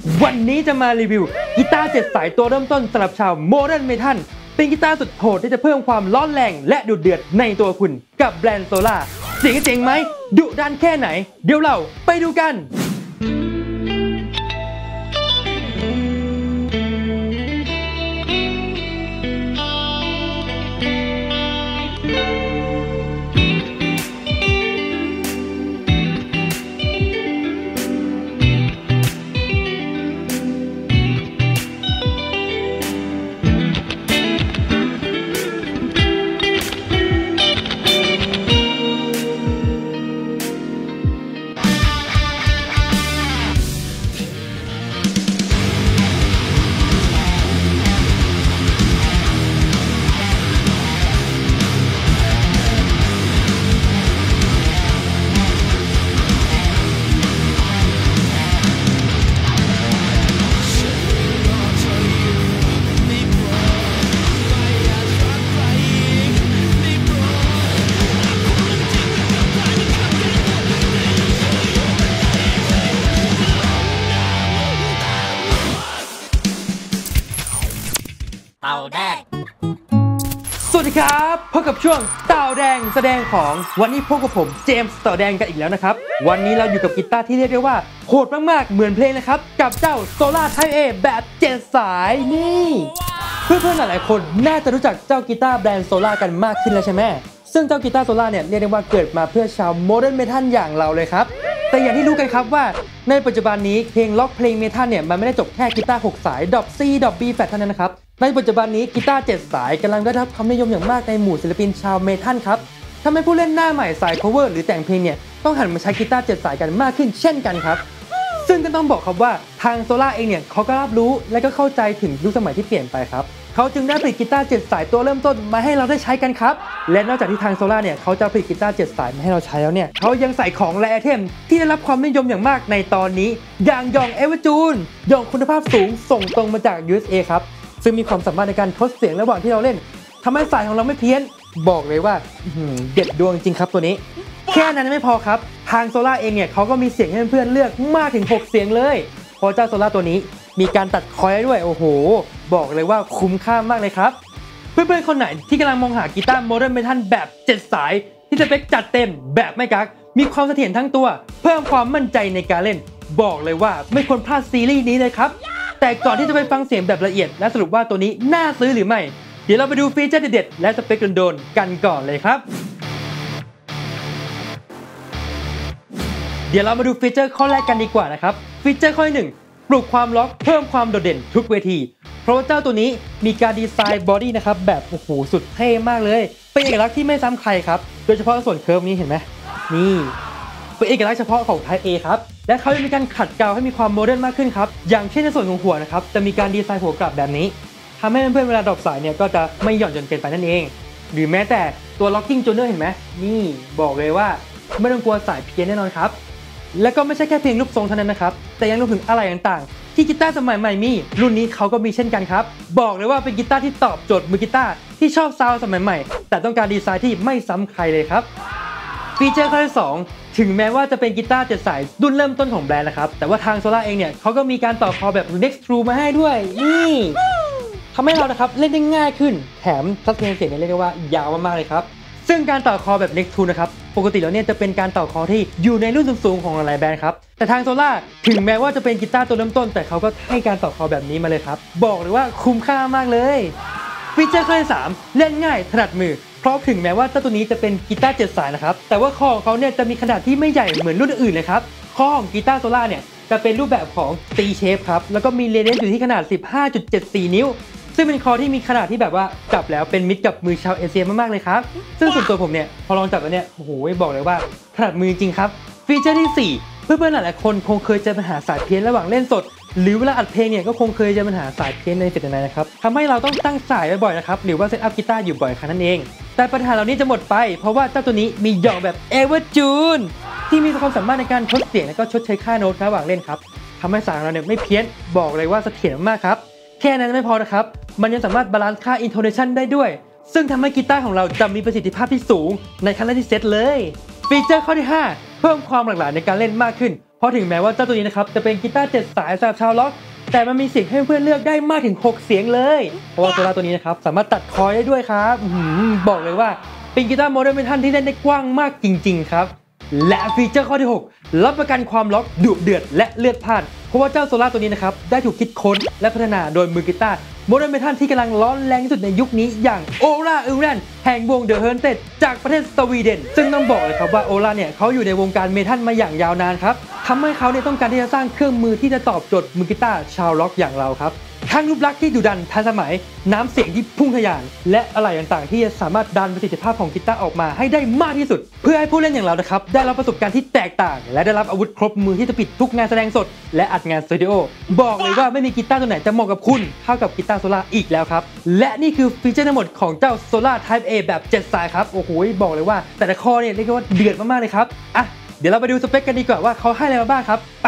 วันนี้จะมารีวิวกีตาร์7 สายตัวเริ่มต้นสำหรับชาวโมเดิร์นเมทัลเป็นกีตาร์สุดโหดที่จะเพิ่มความร้อนแรงและดุเดือดในตัวคุณกับแบรนด์โซล่าเจ๋งไหมดุดันแค่ไหนเดี๋ยวเราไปดูกันเต่าแดงสวัสดีครับพบกับช่วงเต่าแดงแสดงของวันนี้พบกับผมเจมส์เต่าแดงกันอีกแล้วนะครับวันนี้เราอยู่กับกีตาร์ที่เรียกได้ว่าโหดมากๆเหมือนเพลงนะครับกับเจ้า Solar Type A แบบ7 สายนี่เพื่อนๆหลายๆคนน่าจะรู้จักเจ้ากีตาร์แบรนด์ Solar กันมากขึ้นแล้วใช่ไหมซึ่งเจ้ากีตาร์ Solar เนี่ยเรียกได้ว่าเกิดมาเพื่อชาวโมเดิร์นเมทัลอย่างเราเลยครับแต่อย่างที่รู้กันครับว่าในปัจจุบันนี้เพลงล็อกเพลงเมทัลเนี่ยมันไม่ได้จบแค่กีตาร์6 สายดอก C ดอก B แฟลตเท่านั้นนะครับในปัจจุบันนี้กีตาร์7 สายกำลังได้รับความนิยมอย่างมากในหมู่ศิลปินชาวเมทัลครับทำให้ผู้เล่นหน้าใหม่สาย cover หรือแต่งเพลงเนี่ยต้องหันมาใช้กีตาร์7 สายกันมากขึ้นเช่นกันครับซึ่งก็ต้องบอกครับว่าทาง Solar เองเนี่ยเขาก็รับรู้และก็เข้าใจถึงยุคสมัยที่เปลี่ยนไปครับเขาจึงได้ผลิตกีตาร์7 สายตัวเริ่มต้นมาให้เราได้ใช้กันครับและนอกจากที่ทาง Solar เนี่ยเขาจะผลิตกีตาร์7 สายมาให้เราใช้แล้วเนี่ยเขายังใส่ของและไอเทมที่ได้รับความนิยมอย่างมากในตอนนี้อย่างยองเอเวอร์จูนยองคุณภาพสูงส่งตรงมาจาก USA ครับซึ่งมีความสามารถในการทดเสียงระหว่างที่เราเล่นทำให้สายของเราไม่เพี้ยนบอกเลยว่าเด็ดดวงจริงครับตัวนี้แค่นั้นไม่พอครับทาง Solar เองเนี่ยเขาก็มีเสียงให้เพื่อนๆเลือกมากถึง6 เสียงเลยเพราะเจ้า Solar ตัวนี้มีการตัดคอยด้วยโอ้โหบอกเลยว่าคุ้มค่ามากเลยครับเพื่อนๆคนไหนที่กำลังมองหากีตาร์โมเดิร์นเมทัลแบบ7 สายที่สเปคจัดเต็มแบบไม่กักมีความเสถียรทั้งตัวเพิ่มความมั่นใจในการเล่นบอกเลยว่าไม่ควรพลาดซีรีส์นี้เลยครับแต่ก่อนที่จะไปฟังเสียงแบบละเอียดและสรุปว่าตัวนี้น่าซื้อหรือไม่เดี๋ยวเราไปดูฟีเจอร์เด็ดๆและสเปคโดนๆกันก่อนเลยครับเดี๋ยวเรามาดูฟีเจอร์ข้อแรกกันดีกว่านะครับฟีเจอร์ข้อที่1ปลุกความล็อกเพิ่มความโดดเด่นทุกเวทีเพราะว่าเจ้าตัวนี้มีการดีไซน์บอดี้นะครับแบบโอ้โหสุดเท่มากเลยเป็นเอกลักษณ์ที่ไม่ซ้ำใครครับโดยเฉพาะส่วนเคิร์ฟนี้เห็นไหมนี่เป็นเอกลักษณ์เฉพาะของ Type A ครับและเขายังมีการขัดเกลาให้มีความโมเดิร์นมากขึ้นครับอย่างเช่นในส่วนของหัวนะครับจะมีการดีไซน์หัวกลับแบบนี้ทำให้เพื่อนๆเวลาดรอปสายเนี่ยก็จะไม่หย่อนจนเกินไปนั่นเองหรือแม้แต่ตัว Locking Joiner เห็นไหมนี่บอกเลยว่าไม่ต้องกลัวสายเพี้ยนแน่นอนครับและก็ไม่ใช่แค่เพียงรูปทรงเท่านั้นนะครับแต่ยังรวมถึงอะไรต่างๆที่กีตาร์สมัยใหม่มีรุ่นนี้เขาก็มีเช่นกันครับบอกเลยว่าเป็นกีตาร์ที่ตอบโจทย์มือกีตาร์ที่ชอบซาวด์สมัยใหม่แต่ต้องการดีไซน์ที่ไม่ซ้ำใครเลยครับฟีเจอร์ข้อที่2ถึงแม้ว่าจะเป็นกีตาร์7 สายรุ่นเริ่มต้นของแบรนด์นะครับแต่ว่าทาง Solar เองเนี่ยเขาก็มีการต่อคอแบบ Next True มาให้ด้วยนี่ทำให้เรานะครับเล่นได้ง่ายขึ้นแถมทัศนียเสียงเรียกได้ว่ายาวมากๆเลยครับซึ่งการต่อคอแบบ Next True นะครับปกติแล้วเนี่ยจะเป็นการต่อคอที่อยู่ในรุ่นสูงๆของหลายแบรนด์ครับแต่ทาง Solar ถึงแม้ว่าจะเป็นกีตาร์ตัวเริ่มต้นแต่เขาก็ให้การต่อคอแบบนี้มาเลยครับบอกเลยว่าคุ้มค่ามากเลยฟีเจอร์ข้อที่3เล่นง่ายถนัดมือเพราะถึงแม้ว่าเจ้าตัวนี้จะเป็นกีตาร์7 สายนะครับแต่ว่าคอของเขาเนี่ยจะมีขนาดที่ไม่ใหญ่เหมือนรุ่นอื่นเลยครับคอของกีตาร์ Solar เนี่ยจะเป็นรูปแบบของ T shape ครับแล้วก็มีเรเดียสอยู่ที่ขนาด 15.74 นิ้วซึ่งเป็นคอที่มีขนาดที่แบบว่าจับแล้วเป็นมิตรกับมือชาวเอเชียมากๆเลยครับซึ่งส่วนตัวผมเนี่ยพอลองจับแล้วเนี่ยโอ้โหบอกเลยว่าถนัดมือจริงครับฟีเจอร์ที่4เพื่อนๆหลายๆคนคงเคยเจอปัญหาสายเพี้ยนระหว่างเล่นสดหรือเวลาอัดเพลงเนี่ยก็คงเคยเจอปัญหาสายเพี้ยนในเฟซนะครับทำให้เราต้องตั้งสายบ่อยๆนะครับหรือว่าเซตอัพกีตาร์อยู่บ่อยครั้งนั่นเองแต่ปัญหาเหล่านี้จะหมดไปเพราะว่าเจ้าตัวนี้มีหย่องแบบเอเวอร์จูนที่มีความสามารถในการทดเสียงและก็ชดเชยค่าโน้ตระหว่างเล่นครับทำให้สายของเราเนี่ยไม่เพี้ยนบอกเลยว่าเสถียรมากครับแค่นั้นไม่พอนะครับมันยังสามารถบาลานซ์ค่า intonation ได้ด้วยซึ่งทำให้กีตาร์ของเราจะมีประสิทธิภาพที่สูงในขั้นแรกที่เซตเลยฟีเจอร์ข้อที่5เพิ่มความหลากหลายในการเล่นมากขึ้นเพราะถึงแม้ว่าเจ้าตัวนี้นะครับจะเป็นกีตาร์7 สายสำหรับชาวล็อกแต่มันมีเสียงให้เพื่อนเลือกได้มากถึง6 เสียงเลยเพราะว่าโซล่าตัวนี้นะครับสามารถตัดคอร์ดได้ด้วยครับบอกเลยว่าเป็นกีตาร์โมเดิร์นเมทัลที่เล่นได้กว้างมากจริงๆครับและฟีเจอร์ข้อที่6รับประกันความล็อกดุเดือดและเลือดพล่านเพราะว่าเจ้าโซล่าตัวนี้นะครับได้ถูกคิดค้นและพัฒนาโดยมือกีตาร์โมเดิร์นเมทัลที่กำลังร้อนแรงที่สุดในยุคนี้อย่างโอลาอูแรนแห่งวงเดอะเฮิร์นเต็ดจากประเทศสวีเดนซึ่งต้องบอกเลยครับว่าโอลาเนี่ยเขาอยู่ในวงการเมทัลมาอย่างยาวนานครับทำให้เขาเนี่ยต้องการที่จะสร้างเครื่องมือที่จะตอบโจทย์มือกีตาร์ชาวล็อกอย่างเราครับทั้งรูปลักษณ์ที่ดุดันทันสมัยน้ำเสียงที่พุ่งทะยานและอะไรต่างๆที่จะสามารถดันประสิทธิภาพของกีตาร์ออกมาให้ได้มากที่สุดเพื่อให้ผู้เล่นอย่างเรานะครับได้รับประสบการณ์ที่แตกต่างและได้รับอาวุธครบมือที่จะปิดทุกงานแสดงสดและอัดงานสตูดิโอบอกเลยว่าไม่มีกีตาร์ตัวไหนจะเหมาะกับคุณเท่ากับกีตาร์โซล่าอีกแล้วครับและนี่คือฟีเจอร์ทั้งหมดของเจ้า Solar Type A แบบ7 สายครับโอ้โหบอกเลยว่าแต่ละข้อเนี่ยเรียกว่าเดือดมากๆเลยครับอ่ะเดี๋ยวเราไปดูสเปคกันดีกว่าว่าเขาให้อะไรมาบ้างครับไป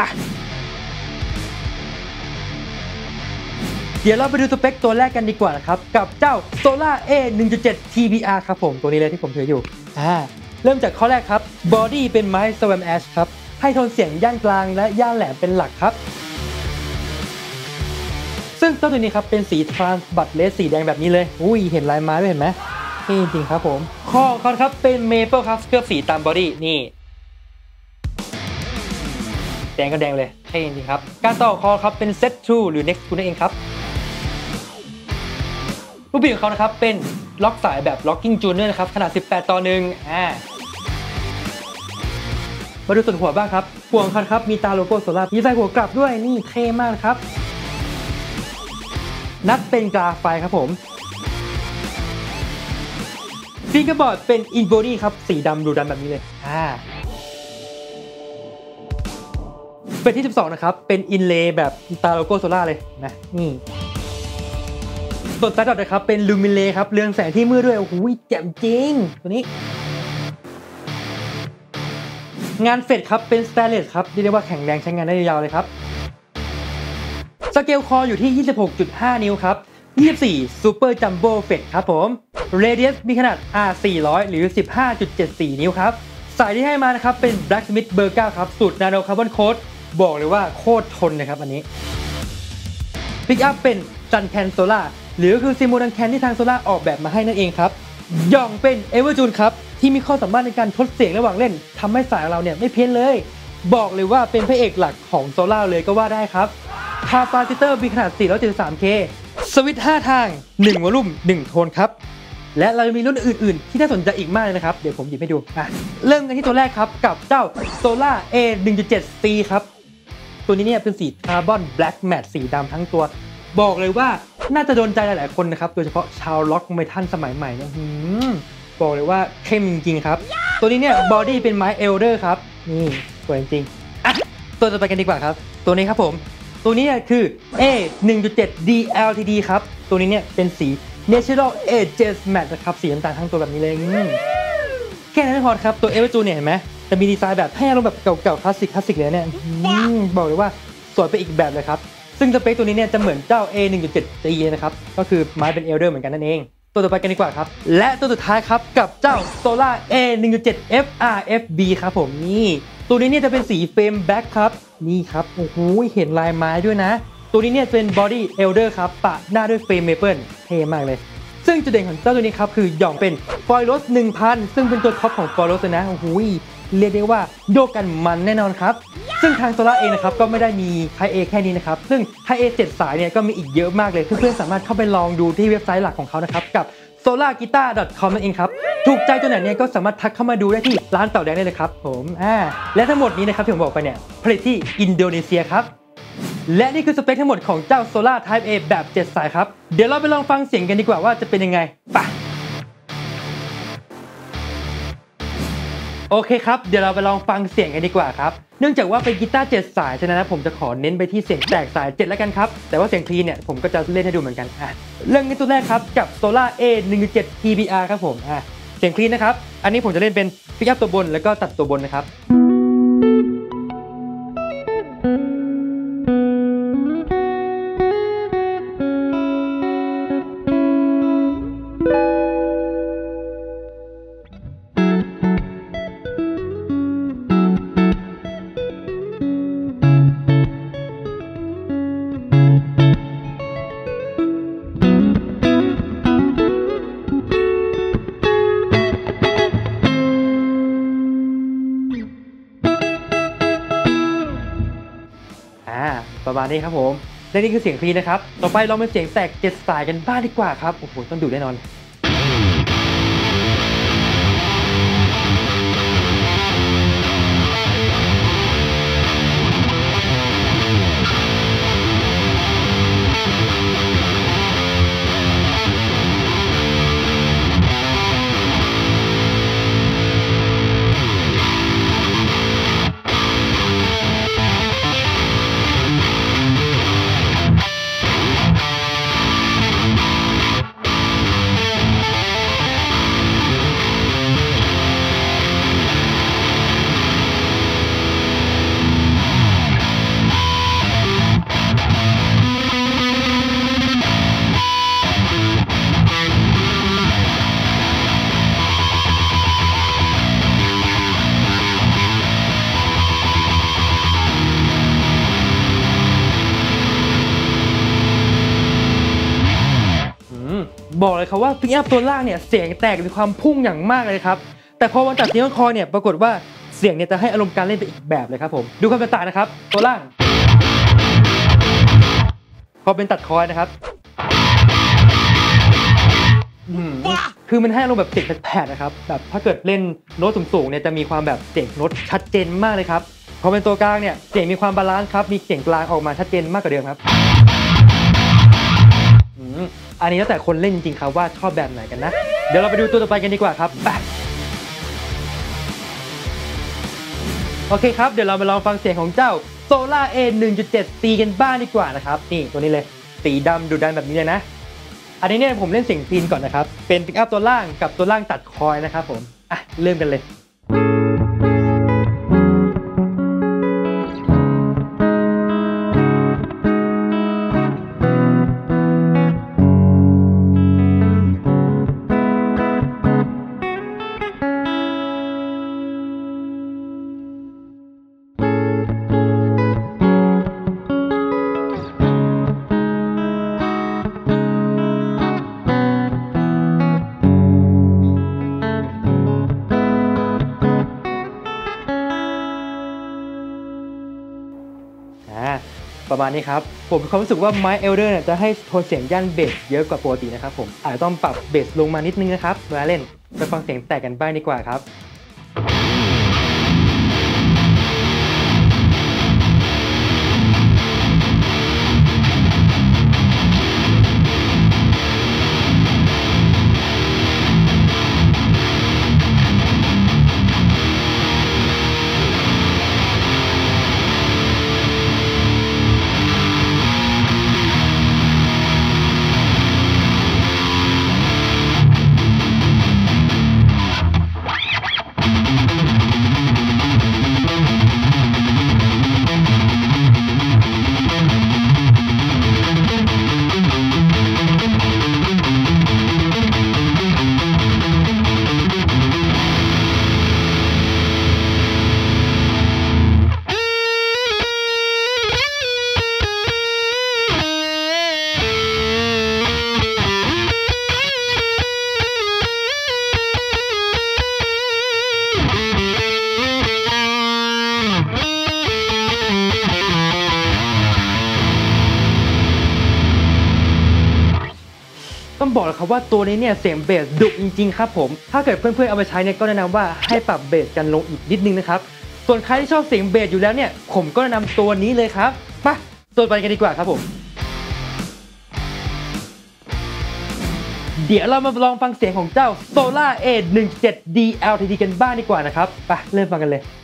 เดี๋ยวเราไปดูสเปคตัวแรกกันดีกว่านะครับกับเจ้า Solar A 1.7 TBR ครับผมตัวนี้เลยที่ผมถืออยู่เริ่มจากข้อแรกครับ Body เป็นไม้ Swam Ash ครับให้โทนเสียงย่านกลางและย่านแหลมเป็นหลักครับซึ่งเจ้าตัวนี้ครับเป็นสีทรานส์บัตเลสสีแดงแบบนี้เลยอุ้ยเห็นลายไม้ด้วยเห็นไหมเท่จริงครับผมข้อเขาครับเป็นเมเปิลครับเคลือบสีตามบอดี้นี่แดงก็แดงเลยเท่จริงครับการต่อคอครับเป็น Set True หรือ Next True นั่นเองครับรูปแบบของเขานะครับเป็นล็อกสายแบบ Locking Tuner นะครับขนาด18:1มาดูส่วนหัวบ้างครับหัวของเขาครับมีตาโลโก้โซล่ามีไฟหัวกลับด้วยนี่เท่มากครับนัดเป็นกราไฟครับผมฟิงเกอร์บอร์ดเป็นอินโบดี้ครับสีดำดูดันแบบนี้เลยเป็นที่12นะครับเป็นอินเลย์แบบตาโลโก้โซล่าเลยนะนี่ส่วนสายดอทนะครับเป็นลูมิเลครับเรืองแสงที่มืดด้วยโอ้โหแจ่มจริงตัวนี้งานเฟดครับเป็นสแตนเลสครับเรียกว่าแข็งแรงใช้งานได้ยาวเลยครับสเกลคออยู่ที่ 26.5 นิ้วครับ24 Super Jumbo Fed ครับผม Radius มีขนาด R400 หรือ 15.74 นิ้วครับสายที่ให้มานะครับเป็น Blacksmith เบอร์ 9 ครับสูตร Nano Carbon Coat บอกเลยว่าโคตรทนนะครับอันนี้พิกอัพเป็น Duncan Solar หรือคือซิมูดันแคนที่ทางโซล่าออกแบบมาให้นั่นเองครับย่องเป็น Everjune ครับที่มีข้อสามารถในการทดเสียงระหว่างเล่นทำให้สายเราเนี่ยไม่เพี้ยนเลยบอกเลยว่าเป็นพระเอกหลักของโซล่าเลยก็ว่าได้ครับคาปาซิเตอร์มีขนาด 473K สวิตช์ 5 ทาง1วอลลุ่ม1โทนครับและเราจะมีรุ่นอื่นๆที่น่าสนใจอีกมากเลยนะครับเดี๋ยวผมหยิบให้ดูเริ่มกันที่ตัวแรกครับกับเจ้า Solar A 1.7C ครับตัวนี้เนี่ยเป็นสีคาร์บอนแบล็กแมตต์สีดำทั้งตัวบอกเลยว่าน่าจะโดนใจหลายๆคนนะครับโดยเฉพาะชาวล็อกเมทัลสมัยใหม่เนี่ยบอกเลยว่าเข้มจริงๆครับตัวนี้เนี่ยบอดี้เป็นไม้เอลเดอร์ครับนี่สวยจริงๆตัวต่อไปกันดีกว่าครับตัวนี้ครับผมตัวนี้คือ A 1.7 DLTD ครับตัวนี้เนี่ยเป็นสี Natural Ages Matte นะครับสีน้ำตาลทั้งตัวแบบนี้เลยแค่นั้นไม่พอครับตัวเอเวอร์จูเนี่ยเห็นไหมจะมีดีไซน์แบบให้อารมณ์แบบเก่าๆคลาสสิกเลยเนี่ยบอกเลยว่าสวยไปอีกแบบเลยครับซึ่งสเปคตัวนี้เนี่ยจะเหมือนเจ้า A 1.7 G นะครับก็คือไม้เป็นเอลเดอร์เหมือนกันนั่นเองตัวต่อไปกันดีกว่าครับและตัวสุดท้ายครับกับเจ้า Solar A 1.7 FRFB ครับผมนี่ตัวนี้เนี่ยจะเป็นสีเฟรมแบ็คครับนี่ครับโอ้โหเห็นลายไม้ด้วยนะตัวนี้เนี่ยเป็นบอดี้เอลเดอร์ครับปะหน้าด้วยเฟรมเมเปิลเท่มากเลยซึ่งจุดเด่นของเจ้าตัวนี้ครับคือหย่องเป็นฟอยล์รถ 1000 ซึ่งเป็นตัวท็อปของฟอยล์รถเลยนะโอ้โหเรียกได้ว่าโยกกันมันแน่นอนครับซึ่งทาง Solar เองนะครับก็ไม่ได้มี Type A แค่นี้นะครับซึ่ง Type A 7 สายเนี่ยก็มีอีกเยอะมากเลยเพื่อนๆสามารถเข้าไปลองดูที่เว็บไซต์หลักของเขานะครับกับ solarguitar.com นั่นเองครับถูกใจตัวไหนเนี่ยก็สามารถทักเข้ามาดูได้ที่ร้านเต่าแดงได้เลยครับผมและทั้งหมดนี้นะครับที่ผมบอกไปเนี่ยผลิตที่อินโดนีเซียครับและนี่คือสเปคทั้งหมดของเจ้า Solar Type A แบบ 7 สายครับเดี๋ยวเราไปลองฟังเสียงกันดีกว่าว่าจะเป็นยังไงไปโอเคครับเดี๋ยวเราไปลองฟังเสียงกันดีกว่าครับเนื่องจากว่าเป็นกีตาร์7 สายฉะนั้นนะผมจะขอเน้นไปที่เสียงแตกสาย7แล้วกันครับแต่ว่าเสียงคลีนเนี่ยผมก็จะเล่นให้ดูเหมือนกันเรื่องนี้ตัวแรกครับกับ Solar A 1.7 TBR ครับผมเสียงคลีนนะครับอันนี้ผมจะเล่นเป็นพิกอัพตัวบนแล้วก็ตัดตัวบนนะครับประมาณนี้ครับผมและนี่คือเสียงคลีนนะครับต่อไปเราเป็นเสียงแตก7 สายกันบ้างดีกว่าครับโอ้โหต้องดุแน่นอนบอกเลยครับว่าพิกอัพตัวล่างเนี่ยเสียงแตกมีความพุ่งอย่างมากเลยครับแต่พอวันตัดเสียงคอเนี่ยปรากฏว่าเสียงเนี่ยจะให้อารมณ์การเล่นไปอีกแบบเลยครับผมดูความแตกต่างนะครับตัวล่างพอเป็นตัดคอนะครับคือมันให้อารมณ์แบบเสียงแผดๆนะครับแบบถ้าเกิดเล่นโน้ตสูงๆเนี่ยจะมีความแบบเสียงโน้ตชัดเจนมากเลยครับพอเป็นตัวกลางเนี่ยเสียงมีความบาลานซ์ครับมีเสียงกลางออกมาชัดเจนมากกว่าเดิมครับอันนี้แล้วแต่คนเล่นจริงๆครับว่าชอบแบบไหนกันนะเดี๋ยวเราไปดูตัวต่อไปกันดีกว่าครับโอเคครับเดี๋ยวเรามาลองฟังเสียงของเจ้า Solar A 1.7 ตีกันบ้างดีกว่านะครับนี่ตัวนี้เลยสีดำดุดันแบบนี้เลยนะอันนี้เนี่ยผมเล่นเสียงคลีนก่อนนะครับเป็นปิกอัพตัวล่างกับตัวล่างตัดคอยนะครับผมเริ่มกันเลยประมาณนี้ครับผมมีความรู้สึกว่าไม้เอลเดอร์เนี่ยจะให้โทนเสียงย่านเบสเยอะกว่าปกตินะครับผมอาจจะต้องปรับเบสลงมานิดนึงนะครับเวลาเล่นไปฟังเสียงแตกกันบ้างดีกว่าครับต้องบอกเลยครับว่าตัวนี้เนี่ยเสียงเบสดุจริงๆครับผมถ้าเกิดเพื่อนๆเอาไปใช้เนี่ยก็แนะนำว่าให้ปรับเบสกันลงอีกนิดนึงนะครับส่วนใครที่ชอบเสียงเบสอยู่แล้วเนี่ยผมก็แนะนำตัวนี้เลยครับมาตัวไปกันดีกว่าครับผมเดี๋ยวเรามาลองฟังเสียงของเจ้า Solar A 1.7 DLTD กันบ้างดีกว่านะครับไปเริ่มฟังกันเลย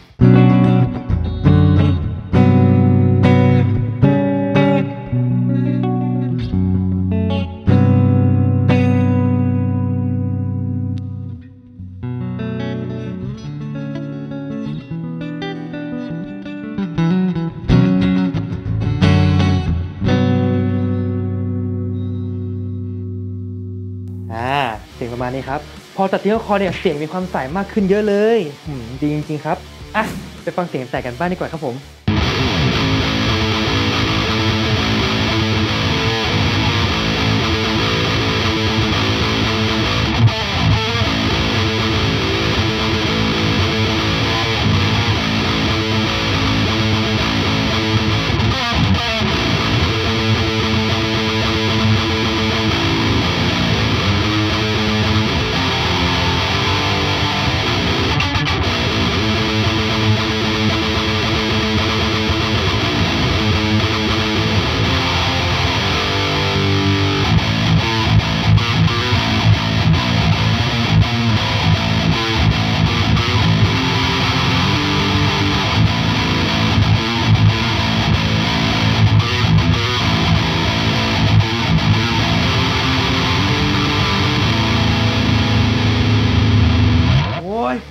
เสียงประมาณนี้ครับพอตัดที่คอเนี่ยเสียงมีความใสมากขึ้นเยอะเลยดีจริงๆครับไปฟังเสียงแตกกันบ้างดีกว่าครับผม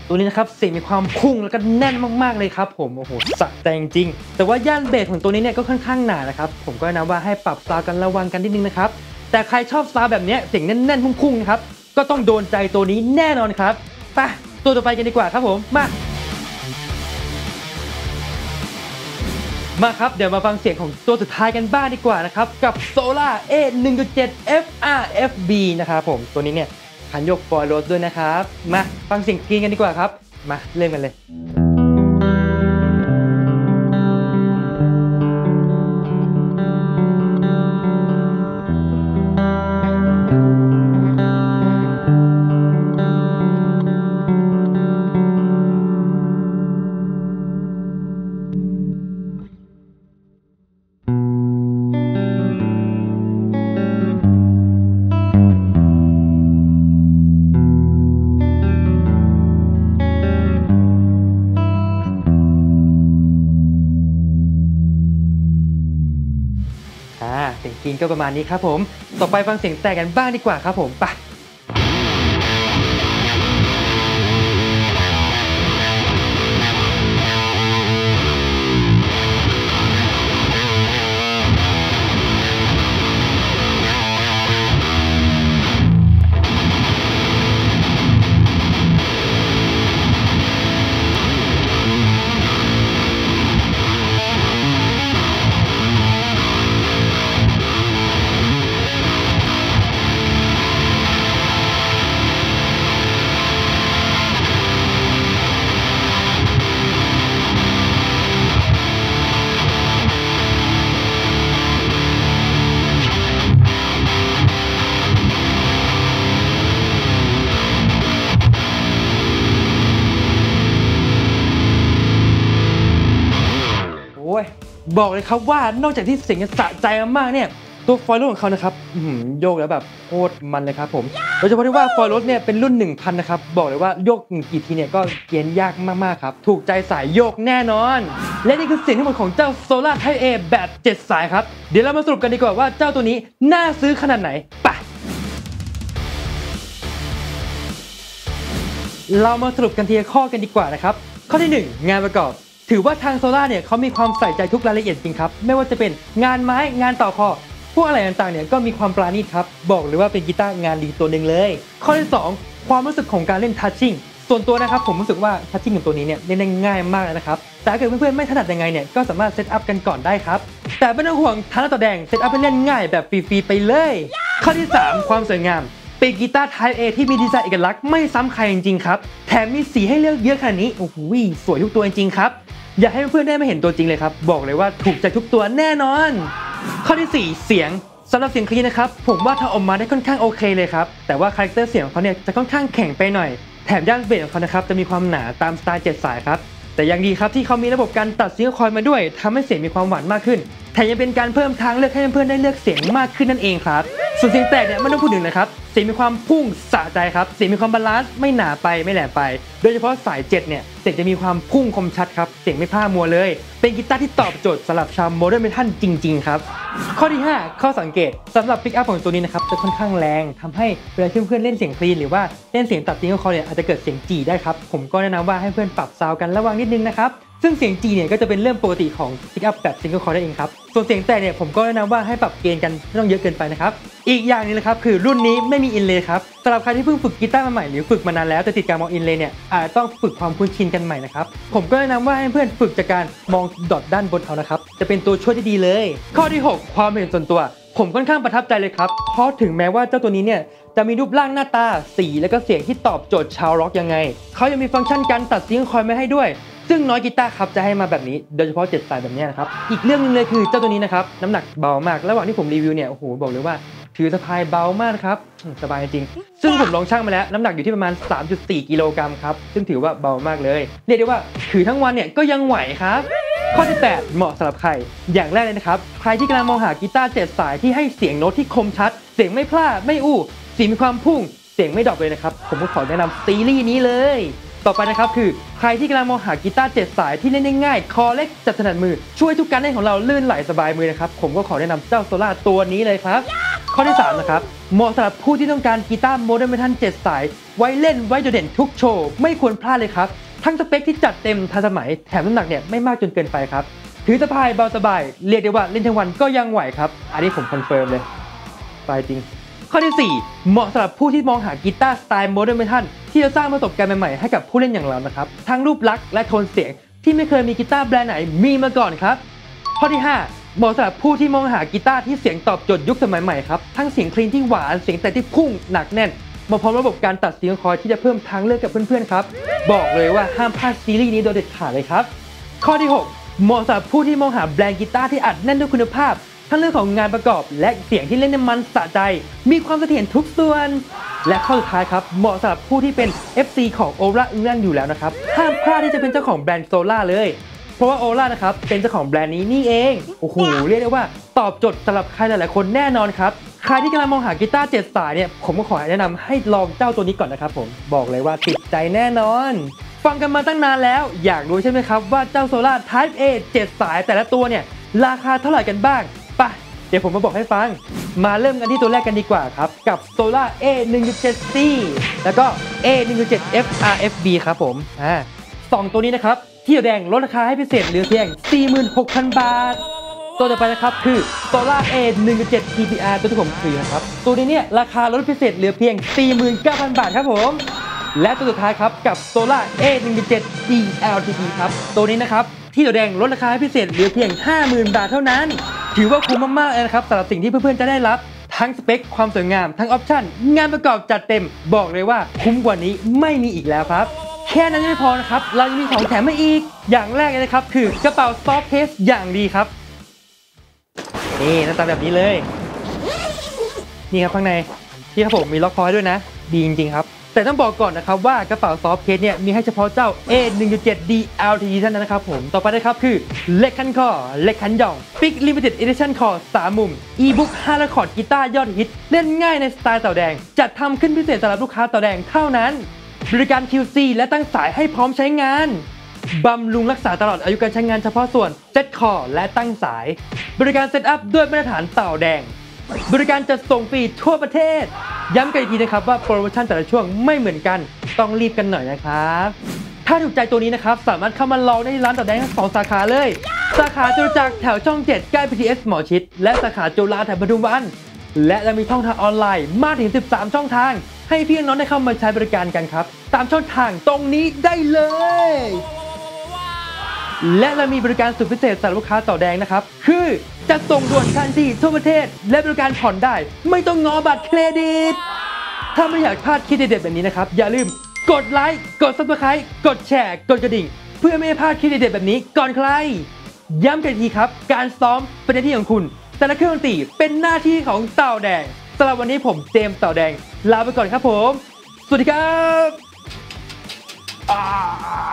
ตัวนี้นะครับเสียงมีความพุ่งแล้วก็แน่นมากๆเลยครับผมโอ้โหสะใจจริงๆแต่ว่าย่านเบสของตัวนี้เนี่ยก็ค่อนข้างหนานะครับผมก็แนะนำว่าให้ปรับซาวด์กันระวังกันนิดนึงนะครับแต่ใครชอบซาวด์แบบนี้เสียงแน่นๆพุ่งๆนะครับก็ต้องโดนใจตัวนี้แน่นอนครับไปตัวต่อไปกันดีกว่าครับผมมาครับเดี๋ยวมาฟังเสียงของตัวสุดท้ายกันบ้างดีกว่านะครับกับ Solar A 1.7 FRFB นะครับผมตัวนี้เนี่ยคันโยกฟอยล์โรสด้วยนะครับมาฟังเสียงกรีนกันดีกว่าครับมาเริ่มกันเลยเสียงกรีนก็ประมาณนี้ครับผมต่อไปฟังเสียงแตกกันบ้างดีกว่าครับผมไปบอกเลยครับว่านอกจากที่เสียงจะสะใจมากๆเนี่ยตัวฟอยล์รถของเขานะครับโยกแล้วแบบโคตรมันเลยครับผมโดยเฉพาะที่ว่าฟอยล์รถเนี่ยเป็นรุ่น 1000 นะครับบอกเลยว่าโยกกี่ทีเนี่ยก็เกณฑ์ยากมากๆครับถูกใจสายโยกแน่นอนและนี่คือเสียงทั้งหมดของเจ้า Solar Type A แบบ7 สายครับเดี๋ยวเรามาสรุปกันดีกว่าว่าเจ้าตัวนี้น่าซื้อขนาดไหนไปเรามาสรุปกันทีละข้อกันดีกว่านะครับข้อที่1งานประกอบถือว่าทางโซล่าเนี่ยเขามีความใส่ใจทุกรายละเอียดจริงครับไม่ว่าจะเป็นงานไม้งานต่อคอพวกอะไรต่างๆเนี่ยก็มีความปราณีตครับบอกเลยว่าเป็นกีตาร์งานดีตัวหนึ่งเลยข้อที่2ความรู้สึกของการเล่นทัชชิ่งส่วนตัวนะครับผมรู้สึกว่าทัชชิ่งของตัวนี้เนี่ยเล่นได้ง่ายมากเลยนะครับแต่ถ้าเกิดเพื่อนๆไม่ถนัดยังไงเนี่ยก็สามารถเซตอัพกันก่อนได้ครับแต่ไม่ต้องห่วงทางหน้าต่อแดงเซตอัพให้เล่นง่ายแบบฟรีๆไปเลยข้อที่3ความสวยงามเป็นกีตาร์ Type A ที่มีดีไซน์เอกลักษณ์ไม่ซ้ำใครจริงๆครับแถมมีสีให้เลือกเยอะขนาดนี้โอ้โหสวยทุกตัวจริงๆครับอยากให้เพื่อนๆได้มาเห็นตัวจริงเลยครับบอกเลยว่าถูกใจทุกตัวแน่นอนข้อที่4เสียงสำหรับเสียงคลีนนะครับผมว่าทำออกมาได้ค่อนข้างโอเคเลยครับแต่ว่าคาแรคเตอร์เสียงของเขาเนี่ยจะค่อนข้างแข็งไปหน่อยแถมย่านเบสของเขานะครับจะมีความหนาตามสไตล์7 สายครับแต่ยังดีครับที่เขามีระบบการตัดซิงเกิลคอยล์มาด้วยทำให้เสียงมีความหวานมากขึ้นแถมยังเป็นการเพิ่มทางเลือกให้เพื่อนๆได้เลือกเสียงมากขึ้นนั่นเองครับส่วนเสียงแตกเนี่ยไม่ต้องพูดถึงนะครับเสียงมีความพุ่งสะใจครับเสียงมีความบาลานซ์ไม่หนาไปไม่แหลมไปโดยเฉพาะสาย7เนี่ยเสียงจะมีความพุ่งคมชัดครับเสียงไม่พร่ามัวเลยเป็นกีตาร์ที่ตอบโจทย์สำหรับชาวโมเดิร์นเมทัลจริงๆครับข้อที่5ข้อสังเกตสำหรับปิกอัพของตัวนี้นะครับจะค่อนข้างแรงทำให้เวลาเพื่อนๆเล่นเสียงคลีนหรือว่าเล่นเสียงตัดซิงเกิลคอยล์เนี่ยอาจจะเกิดเสียงจี่ได้ครับผมก็แนะนำว่าให้เพื่อนปรับซาวด์กันระวังนิดนึงนะครับซึ่งเสียงจีเนี่ยก็จะเป็นเรื่องปกติของปิกอัพแบบซิงเกิลคอยล์ได้เองครับส่วนเสียงแตกเนี่ยผมก็แนะนำว่าให้ปรับเกณฑ์กันไม่ต้องเยอะเกินไปนะครับอีกอย่างนึงนะครับคือรุ่นนี้ไม่มีอินเลย์ครับสำหรับใครที่เพิ่งฝึกกีตาร์มาใหม่หรือฝึกมานานแล้วแต่ติดการมองอินเลย์เนี่ยอาจต้องฝึกความคุ้นชินกันใหม่นะครับผมก็แนะนำว่าให้เพื่อนฝึกจากการมองดอทด้านบนเอานะครับจะเป็นตัวช่วยที่ดีเลยข้อที่6ความเห็นส่วนตัวผมค่อนข้างประทับใจเลยครับเพราะถึงแม้ว่าเจ้าตัวนี้เนี่ยจะมีรูปร่างหน้าตาสีและก็เสียงที่ตอบโจทย์ชาวร็อกยังไงเขายังมีฟังก์ชันการตัดซิงเกิลคอยล์มาให้ด้วยซึ่งน้อยกีตาร์ครับจะให้มาแบบนี้โดยเฉพาะ7 สายแบบนี้นะครับอีกเรื่องนึงเลยคือเจ้าตัวนี้นะครับน้ำหนักเบามากระหว่างที่ผมรีวิวเนี่ยโอ้โหบอกเลยว่าถือสะพายเบามากครับสบายจริงซึ่งผมลองชั่งมาแล้วน้ำหนักอยู่ที่ประมาณ 3.4 กิโลกรัมครับซึ่งถือว่าเบามากเลยเรียกได้ว่าถือทั้งวันเนี่ยก็ยังไหวครับข้อที่8เหมาะสำหรับใครอย่างแรกเลยนะครับใครที่กำลังมองหากีตาร์7 สายที่ให้เสียงโน้ตที่คมชัดเสียงไม่พลาดไม่อู้เสียงมีความพุ่งเสียงไม่ดรอปเลยนะครับผมก็ขอแนะนำซีรีส์นี้เลยต่อไปนะครับคือใครที่กำลังมองหากีตาร์7 สายที่เล่นได้ง่ายคอเล็กจับถนัดมือช่วยทุกการเล่นของเราลื่นไหลสบายมือนะครับผมก็ขอแนะนำเจ้าโซล่าตัวนี้เลยครับขข้อที่3นะครับเหมาะสำหรับผู้ที่ต้องการกีตาร์โมเดิร์นเมทัล7สายไว้เล่นไว้โดดเด่นทุกโชว์ไม่ควรพลาดเลยครับทั้งสเปคที่จัดเต็มทันสมัยแถมน้ำหนักเนี่ยไม่มากจนเกินไปครับถือสะพายเบาสบายเรียกได้ว่าเล่นทั้งวันก็ยังไหวครับอันนี้ผมคอนเฟิร์มเลยไปจริงข้อที่4เหมาะสำหรับผู้ที่มองหากีตาร์สไตล์โมเดิร์นเมทัลที่จะสร้างประสบการณ์ใหม่ๆให้กับผู้เล่นอย่างเรานะครับทั้งรูปลักษณ์และโทนเสียงที่ไม่เคยมีกีตาร์แบรนด์ไหนมีมาก่อนครับข้อที่5เหมาะสำหรับผู้ที่มองหากีตาร์ที่เสียงตอบโจทย์ยุคสมัยใหม่ครับทั้งเสียงคลีนที่หวานเสียงแต่ที่พุ่งหนักแน่นมาพร้อมระบบการตัดเสียงคอยที่จะเพิ่มทางเลือกกับเพื่อนๆครับบอกเลยว่าห้ามพลาดซีรีส์นี้โดยเด็ดขาดเลยครับข้อที่6เหมาะสำหรับผู้ที่มองหาแบรนด์กีตาร์ที่อัดแน่นด้วยคุณภาพทั้งเรื่องของงานประกอบและเสียงที่เล่นได้มันสะใจมีความเสถียรทุกส่วนและข้อสุดท้ายครับเหมาะสำหรับผู้ที่เป็น FC ของโอล่าอึ้งแรงอยู่แล้วนะครับห้ามพลาดที่จะเป็นเจ้าของแบรนด์โซล่าเลยเพราะว่าโอล่านะครับเป็นเจ้าของแบรนด์นี้นี่เองโอ้โหเรียกได้ว่าตอบโจทย์สำหรับใครหลายๆคนแน่นอนครับใครที่กำลังมองหากีตาร์7สายเนี่ยผมก็ขอแนะนำให้ลองเจ้าตัวนี้ก่อนนะครับผมบอกเลยว่าติดใจแน่นอนฟังกันมาตั้งนานแล้วอยากรู้ใช่ไหมครับว่าเจ้าโซล่า Type A 7สายแต่ละตัวเนี่ยราคาเท่าไหร่กันบ้างไปเดี๋ยวผมมาบอกให้ฟังมาเริ่มกันที่ตัวแรกกันดีกว่าครับกับ Solar A1.7C แล้วก็ A1.7 FRFB ครับผม2ตัวนี้นะครับที่แดงลดราคาให้พิเศษเหลือเพียง 46,000 บาทตัวต่อไปนะครับคือ Solar A1.7 TPR ตัวที่ผมถือนะครับตัวนี้เนี่ยราคาลดพิเศษเหลือเพียง 49,000 บาทครับผมและตัวสุดท้ายครับกับ Solar A1.7 DLTP ครับตัวนี้นะครับที่แดงลดราคาให้พิเศษเหลือเพียง 50,000 บาทเท่านั้นถือว่าคุ้มมากๆเลยนะครับสำหรับสิ่งที่เพื่อนๆจะได้รับทั้งสเปคความสวยงามทั้งออปชั่นงานประกอบจัดเต็มบอกเลยว่าคุ้มกว่านี้ไม่มีอีกแล้วครับแค่นั้นไม่พอนะครับเรายังมีของแถมมาอีกอย่างแรกเลยนะครับคือกระเป๋าซอฟต์เคสอย่างดีครับนี่หน้าตาแบบนี้เลยนี่ครับข้างในที่ครับผมมีล็อกคอให้ด้วยนะดีจริงๆครับแต่ต้องบอกก่อนนะครับว่ากระเป๋าซอฟต์เคสเนี่ยมีให้เฉพาะเจ้า A1.7D LTE เท่านั้นนะครับผมต่อไปนะครับคือเล็กคันคอเล็กคันหย่อง Big Limited Edition คอ3มุม e-book 5 คอร์ดกีตาร์ยอดฮิตเล่นง่ายในสไตล์เต่าแดงจัดทำขึ้นพิเศษสำหรับลูกค้าเต่าแดงเท่านั้นบริการ QC และตั้งสายให้พร้อมใช้งานบำรุงรักษาตลอดอายุการใช้งานเฉพาะส่วนเซ็ตคอและตั้งสายบริการเซตอัพด้วยมาตรฐานเต่าแดงบริการจัดส่งฟรีทั่วประเทศย้ำกันอีกทีนะครับว่าโปรโมชั่นแต่ละช่วงไม่เหมือนกันต้องรีบกันหน่อยนะครับถ้าถูกใจตัวนี้นะครับสามารถเข้ามาลองได้ที่ร้านเต่าแดงทั้ง2สาขาเลยสาขาจตุจักรแถวช่อง7ใกล้ BTS หมอชิดและสาขาจุฬาแถวปทุมวันและจะมีช่องทางออนไลน์มากถึง13ช่องทางให้พี่น้องได้เข้ามาใช้บริการกันครับตามช่องทางตรงนี้ได้เลยและเรามีบริการสุดพิเศษสำหรับลูกค้าเต่าแดงนะครับคือจะส่งด่วนทันทีทั่วประเทศและบริการผ่อนได้ไม่ต้องงอบัตรเครดิตถ้าไม่อยากพลาดคลิปเด็ดๆแบบนี้นะครับอย่าลืมกดไลค์กด Subscribe กดแชร์กดกระดิ่งเพื่อไม่ให้พลาดคลิปเด็ดๆแบบนี้ก่อนใครย้ำกันทีครับการซ้อมเป็นหน้าที่ของคุณแต่ละเครื่องดนตรีเป็นหน้าที่ของเต่าแดงสำหรับวันนี้ผมเจมส์เต่าแดงลาไปก่อนครับผมสวัสดีครับ